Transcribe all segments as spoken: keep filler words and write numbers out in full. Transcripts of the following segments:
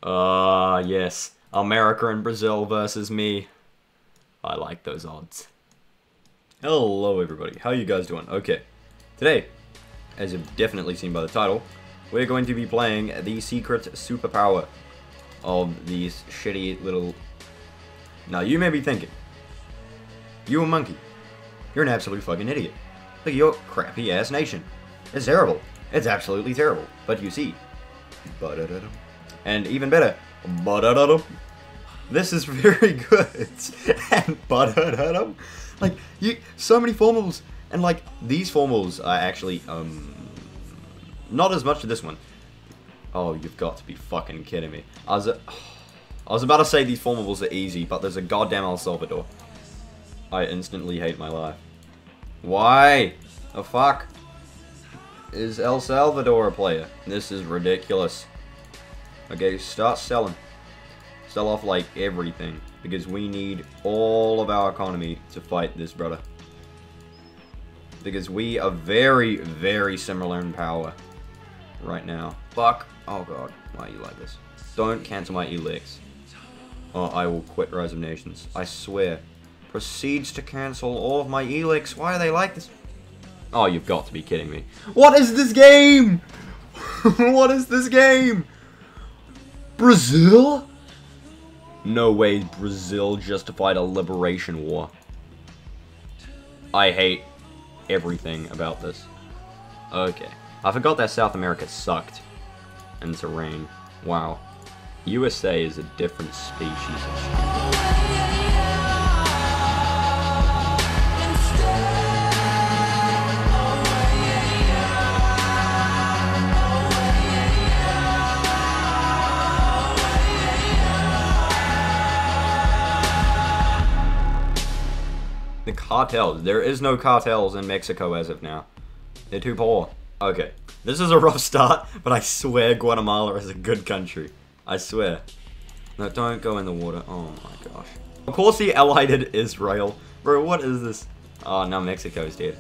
Ah, uh, yes. America and Brazil versus me. I like those odds. Hello, everybody. How you guys doing? Okay. Today, as you've definitely seen by the title, we're going to be playing the secret superpower of these shitty little... Now, you may be thinking, you a monkey. You're an absolute fucking idiot. Look at your crappy-ass nation. It's terrible. It's absolutely terrible. But you see... And even better... This is very good. And like, you... So many formals. And, like, these formals are actually, um... not as much as this one. Oh, you've got to be fucking kidding me. I was... Uh, I was about to say these formables are easy, but there's a goddamn El Salvador. I instantly hate my life. Why the fuck is El Salvador a player? This is ridiculous. Okay, start selling. Sell off like everything, because we need all of our economy to fight this brother. Because we are very, very similar in power right now. Fuck. Oh god, why are you like this? Don't cancel my elects. Or I will quit Rise of Nations. I swear. Proceeds to cancel all of my elects. Why are they like this? Oh, you've got to be kidding me. What is this game? What is this game? Brazil? No way Brazil justified a liberation war. I hate everything about this. Okay. I forgot that South America sucked. And terrain. Wow. U S A is a different species of shit. The cartels. There is no cartels in Mexico as of now. They're too poor. Okay. This is a rough start, but I swear Guatemala is a good country. I swear. No, don't go in the water. Oh my gosh. Of course he allied Israel. Bro, what is this? Oh, now Mexico's dead.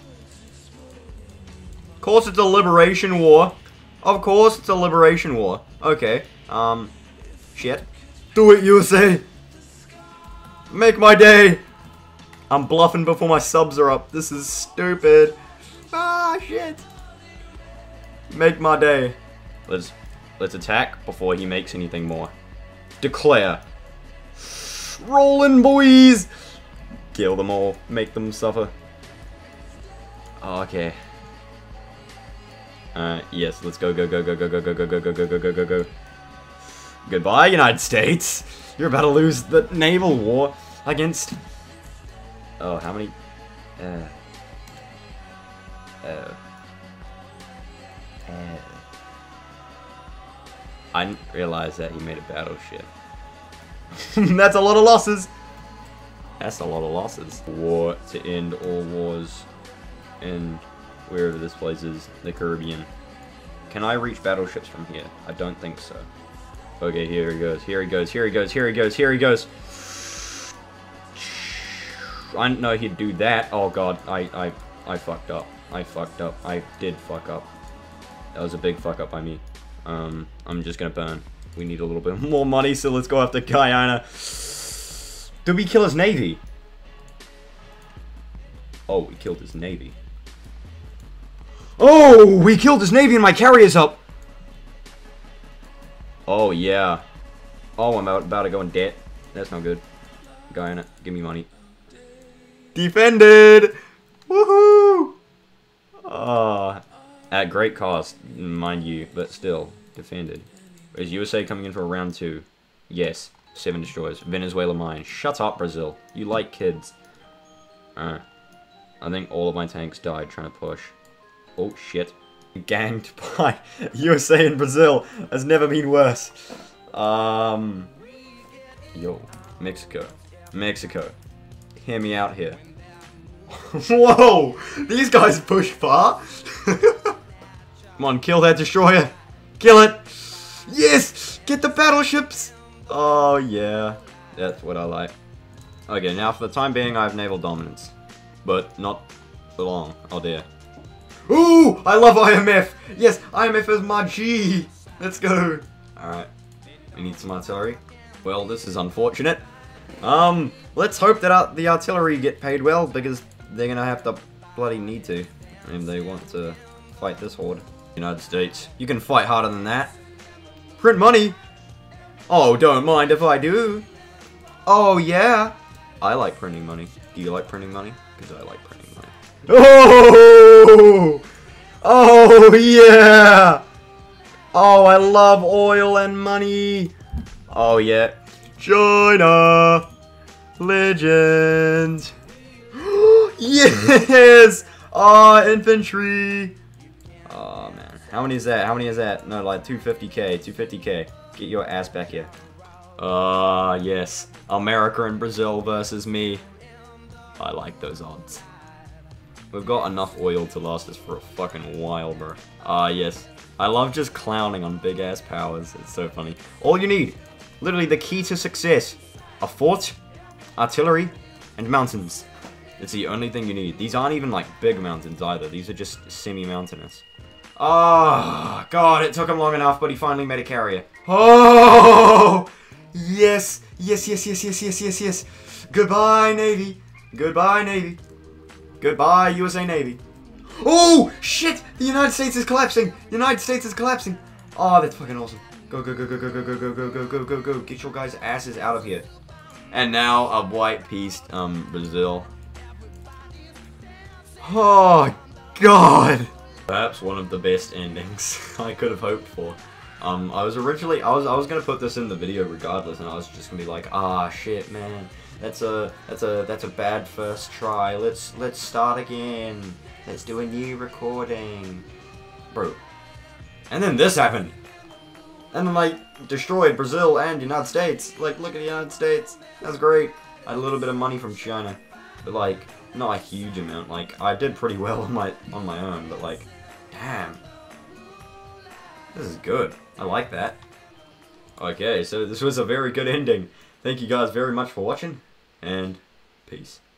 Of course it's a liberation war. Of course it's a liberation war. Okay. Um, shit. Do it, U S A! Make my day! I'm bluffing before my subs are up. This is stupid. Ah, shit. Make my day. Let's let's attack before he makes anything more. Declare. Rollin' boys. Kill them all. Make them suffer. Okay. Uh, yes, let's go, go, go, go, go, go, go, go, go, go, go, go, go, go, go. Goodbye, United States. You're about to lose the naval war against... Oh, how many? Uh... Uh... Uh, I didn't realize that he made a battleship. That's a lot of losses! That's a lot of losses. War to end all wars in wherever this place is, the Caribbean. Can I reach battleships from here? I don't think so. Okay, here he goes, here he goes, here he goes, here he goes, here he goes. I didn't know he'd do that. Oh god, I, I, I fucked up. I fucked up. I did fuck up. That was a big fuck up by me. Um, I'm just gonna burn. We need a little bit more money, so let's go after Guyana. Did we kill his navy? Oh, we killed his navy. Oh, we killed his navy and my carrier's up. Oh, yeah. Oh, I'm about to go in debt. That's not good. Guyana, give me money. Defended! Woohoo! Ah. At great cost, mind you, but still, defended. Is U S A coming in for a round two? Yes. Seven destroyers. Venezuela mine. Shut up, Brazil. You like kids. Uh, I think all of my tanks died trying to push. Oh, shit. Ganged by U S A and Brazil. Has never been worse. Um... Yo. Mexico. Mexico. Hear me out here. Whoa! These guys push far. Come on, kill that destroyer. Kill it. Yes! Get the battleships. Oh, yeah. That's what I like. Okay, now for the time being, I have naval dominance. But not for long. Oh, dear. Ooh! I love I M F! Yes, I M F is my G! Let's go! Alright. We need some artillery. Well, this is unfortunate. Um, let's hope that uh, the artillery get paid well, because they're gonna have to bloody need to. And they want to fight this horde. United States, you can fight harder than that. Print money! Oh, don't mind if I do. Oh, yeah. I like printing money. Do you like printing money? Because I like printing money. Oh! Oh, yeah! Oh, I love oil and money. Oh, yeah. China! Legend! Yes! Oh, infantry! Oh, man. How many is that? How many is that? No, like two fifty K. two fifty K. Get your ass back here. Ah, uh, yes. America and Brazil versus me. I like those odds. We've got enough oil to last us for a fucking while, bro. Ah, uh, yes. I love just clowning on big-ass powers. It's so funny. All you need, literally the key to success, a fort, artillery, and mountains. It's the only thing you need. These aren't even, like, big mountains either. These are just semi-mountainous. Oh, God, it took him long enough, but he finally made a carrier. Oh! Yes! Yes, yes, yes, yes, yes, yes, yes. Goodbye, Navy. Goodbye, Navy. Goodbye, U S A Navy. Oh, shit! The United States is collapsing! The United States is collapsing! Oh, that's fucking awesome. Go, go, go, go, go, go, go, go, go, go, go, go, go. Get your guys' asses out of here. And now, a white piece, um, Brazil. Oh, God! Perhaps one of the best endings I could have hoped for. Um, I was originally, I was, I was gonna put this in the video regardless, and I was just gonna be like, ah, shit, man, that's a, that's a, that's a bad first try. Let's, let's start again. Let's do a new recording, bro. And then this happened, and then like destroyed Brazil and United States. Like, look at the United States. That's great. I had a little bit of money from China, but like not a huge amount. Like, I did pretty well on my on my own, but like, damn. This is good. I like that. Okay, so this was a very good ending. Thank you guys very much for watching, and peace.